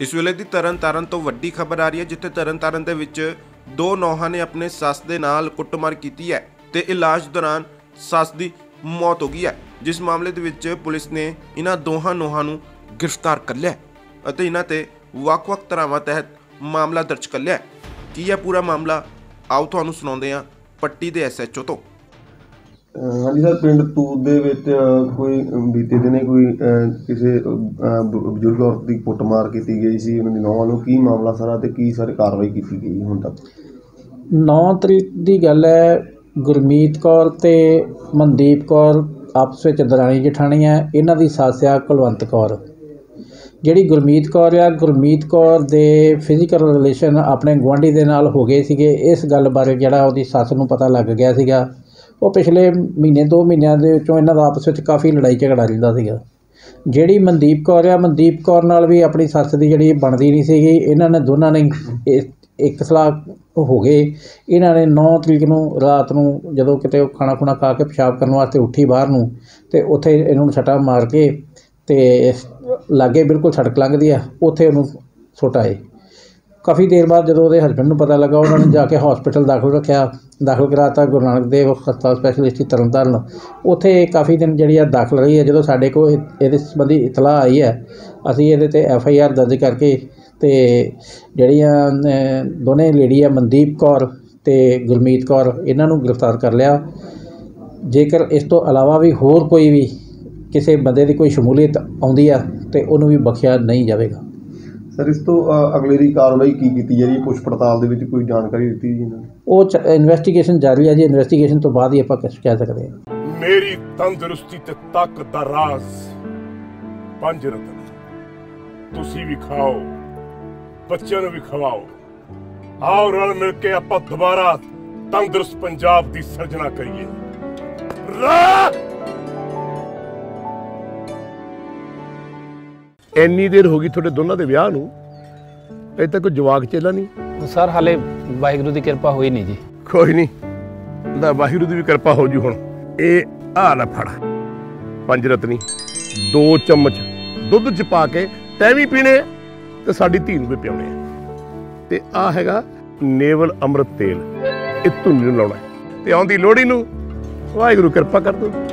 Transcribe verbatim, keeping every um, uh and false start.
इस वेले दी तरन ताਰਨ ਤੋਂ ਵੱਡੀ ਖਬਰ ਆ ਰਹੀ ਹੈ, ਜਿੱਥੇ ਤਰਨ ਤਾਰਨ ਦੇ ਵਿੱਚ ਦੋ ਨੌਹਾਂ ਨੇ ਆਪਣੇ ਸੱਸ ਦੇ ਨਾਲ ਕੁੱਟਮਾਰ ਕੀਤੀ ਹੈ ਤੇ ਇਲਾਜ ਦੌਰਾਨ ਸੱਸ ਦੀ ਮੌਤ ਹੋ ਗਈ ਹੈ। ਜਿਸ ਮਾਮਲੇ ਦੇ ਵਿੱਚ ਪੁਲਿਸ ਨੇ ਇਹਨਾਂ ਦੋਹਾਂ ਨੌਹਾਂ ਨੂੰ गिरफ्तार कर लिया ਅਤੇ ਇਹਨਾਂ ਤੇ ਵੱਖ-ਵੱਖ ਧਾਰਾਵਾਂ ਤਹਿਤ ਮਾਮਲਾ ਦਰਜ ਕਰ ਲਿਆ। ਕੀ ਹੈ ਪੂਰਾ ਮਾਮਲਾ, ਆਓ ਤੁਹਾਨੂੰ ਸੁਣਾਉਂਦੇ ਹਾਂ ਪੱਟੀ ਦੇ ਐਸ ਐਚ ਓ ਤੋਂ। हाँ जी सर, पिंड तूत दे विच कोई बीते दिने कोई किसी बजुर्ग औरत की कुटमार की गई सी, उन्होंने नौं वालों की मामला सारा ते की सारी कार्रवाई की गई हुण तक? नौ तरीक की गल है, गुरमीत कौर ते मनदीप कौर आपस में दराणी जठानी है। इन्हां दी सੱਸ आ कुलवंत कौर। ਜਿਹੜੀ ਗੁਰਮੀਤ ਕੌਰ ਆ, ਗੁਰਮੀਤ ਕੌਰ ਦੇ ਫਿਜ਼ੀਕਲ ਰਿਲੇਸ਼ਨ ਆਪਣੇ ਗੁਆਂਢੀ ਦੇ ਨਾਲ ਹੋ ਗਏ ਸੀਗੇ। ਇਸ ਗੱਲ ਬਾਰੇ ਜਿਹੜਾ ਉਹਦੀ ਸੱਸ ਨੂੰ ਪਤਾ ਲੱਗ ਗਿਆ ਸੀਗਾ। ਉਹ ਪਿਛਲੇ ਮਹੀਨੇ ਦੋ ਮਹੀਨਿਆਂ ਦੇ ਵਿੱਚੋਂ ਇਹਨਾਂ ਦਾ ਆਪਸ ਵਿੱਚ ਕਾਫੀ ਲੜਾਈ ਝਗੜਾ ਰਹਿੰਦਾ ਸੀਗਾ। ਜਿਹੜੀ ਮਨਦੀਪ ਕੌਰ ਆ, ਮਨਦੀਪ ਕੌਰ ਨਾਲ ਵੀ ਆਪਣੀ ਸੱਸ ਦੀ ਜਿਹੜੀ ਬਣਦੀ ਨਹੀਂ ਸੀਗੀ। ਇਹਨਾਂ ਨੇ ਦੋਨਾਂ ਨੇ ਇੱਕ ਸਲਾਹ ਹੋ ਗਏ। ਇਹਨਾਂ ਨੇ ਨੌ ਤਰੀਕ ਨੂੰ ਰਾਤ ਨੂੰ ਜਦੋਂ ਕਿਤੇ ਉਹ ਖਾਣਾ ਖੁਣਾ ਖਾ ਕੇ ਪਿਸ਼ਾਬ ਕਰਨ ਵਾਸਤੇ ਉੱਠੀ ਬਾਹਰ ਨੂੰ, ਅਤੇ ਉੱਥੇ ਇਹਨਾਂ ਨੂੰ ਸੱਟਾਂ ਮਾਰ ਕੇ ਅਤੇ ਲਾਗੇ ਬਿਲਕੁਲ ਸੜਕ ਲੰਘਦੀ ਆ, ਉੱਥੇ ਉਹਨੂੰ ਸੁੱਟ ਆਏ। ਕਾਫੀ ਦੇਰ ਬਾਅਦ ਜਦੋਂ ਉਹਦੇ ਹਸਬੈਂਡ ਨੂੰ ਪਤਾ ਲੱਗਾ, ਉਹਨਾਂ ਨੇ ਜਾ ਕੇ ਹੌਸਪੀਟਲ ਦਾਖਲ ਰੱਖਿਆ, ਦਾਖਲ ਕਰਾਤਾ ਗੁਰੂ ਨਾਨਕ ਦੇਵ ਹਸਪਤਾਲ ਸਪੈਸ਼ਲਿਸਟ ਤਰਨ ਤਾਰਨ। ਉੱਥੇ ਕਾਫੀ ਦਿਨ ਜਿਹੜੀ ਆ ਦਾਖਲ ਰਹੀ ਹੈ। ਜਦੋਂ ਸਾਡੇ ਕੋਲ ਇਹਦੇ ਸੰਬੰਧੀ ਇਤਲਾਹ ਆਈ ਹੈ, ਅਸੀਂ ਇਹਦੇ 'ਤੇ ਐਫ ਆਈ ਆਰ ਦਰਜ ਕਰਕੇ ਅਤੇ ਜਿਹੜੀਆਂ ਦੋਨੇ ਲੇਡੀ ਆ ਮਨਦੀਪ ਕੌਰ ਅਤੇ ਗੁਰਮੀਤ ਕੌਰ, ਇਹਨਾਂ ਨੂੰ ਗ੍ਰਿਫਤਾਰ ਕਰ ਲਿਆ। ਜੇਕਰ ਇਸ ਤੋਂ ਇਲਾਵਾ ਵੀ ਹੋਰ ਕੋਈ ਵੀ ਕਿਸੇ ਬੰਦੇ ਦੀ ਕੋਈ ਸ਼ਮੂਲੀਅਤ ਆਉਂਦੀ ਆ ਅਤੇ ਉਹਨੂੰ ਵੀ ਬਖਸ਼ਿਆ ਨਹੀਂ ਜਾਵੇਗਾ। ਸਰ, ਇਸ ਤੋਂ ਅਗਲੇ ਦੀ ਕਾਰਵਾਈ ਕੀ ਕੀਤੀ ਜਾ ਰਹੀ ਹੈ? ਪੁੱਛ ਪੜਤਾਲ ਦੇ ਵਿੱਚ ਕੋਈ ਜਾਣਕਾਰੀ ਦਿੱਤੀ ਜੀ ਇਹਨਾਂ ਨੇ? ਉਹ ਚ ਇਨਵੈਸਟੀਗੇਸ਼ਨ ਜਾਰੀ ਹੈ ਜੀ। ਇਨਵੈਸਟੀਗੇਸ਼ਨ ਤੋਂ ਬਾਅਦ ਹੀ ਆਪਾਂ ਕੁਛ ਕਹਿ ਸਕਦੇ ਹਾਂ। ਮੇਰੀ ਤੰਦਰੁਸਤੀ ਤੇ ਤਾਕਤ ਦਾ ਰਾਜ਼ ਪੰਜ ਰਤਨ। ਤੁਸੀਂ ਵੀ ਖਾਓ, ਬੱਚਿਆਂ ਨੂੰ ਵੀ ਖਵਾਓ। ਆਓ ਰਲ ਮਿਲ ਕੇ ਆਪਾਂ ਦੁਬਾਰਾ ਤੰਦਰੁਸਤ ਪੰਜਾਬ ਦੀ ਸਿਰਜਣਾ ਕਰੀਏ। ਇੰਨੀ ਦੇਰ ਹੋ ਗਈ ਤੁਹਾਡੇ ਦੋਨਾਂ ਦੇ ਵਿਆਹ ਨੂੰ, ਅਜੇ ਤੱਕ ਕੋਈ ਜਵਾਕ ਚੇਲਾ ਨਹੀਂ? ਸਰ ਹਾਲੇ ਵਾਹਿਗੁਰੂ ਦੀ ਕਿਰਪਾ ਹੋਈ ਨਹੀਂ ਜੀ। ਕੋਈ ਨਹੀਂ, ਦਾ ਵਾਹਿਗੁਰੂ ਦੀ ਵੀ ਕਿਰਪਾ ਹੋ ਜੂ। ਹੁਣ ਇਹ ਆ ਲੈ ਫੜ ਪੰਜ ਰਤਨੀ, ਦੋ ਚਮਚ ਦੁੱਧ ਚ ਪਾ ਕੇ ਤੈਂ ਵੀ ਪੀਣੇ ਤੇ ਸਾਡੀ ਧੀ ਨੂੰ ਵੀ ਪਿਆਉਣੇ ਆ। ਤੇ ਆ ਹੈਗਾ ਨੇਵਲ ਅੰਮ੍ਰਿਤ ਤੇਲ, ਇਹ ਧੁੰਨੀ ਨੂੰ ਲਾਉਣਾ ਤੇ ਆਉਂਦੀ ਲੋਹੜੀ ਨੂੰ ਵਾਹਿਗੁਰੂ ਕਿਰਪਾ ਕਰ ਦੂ।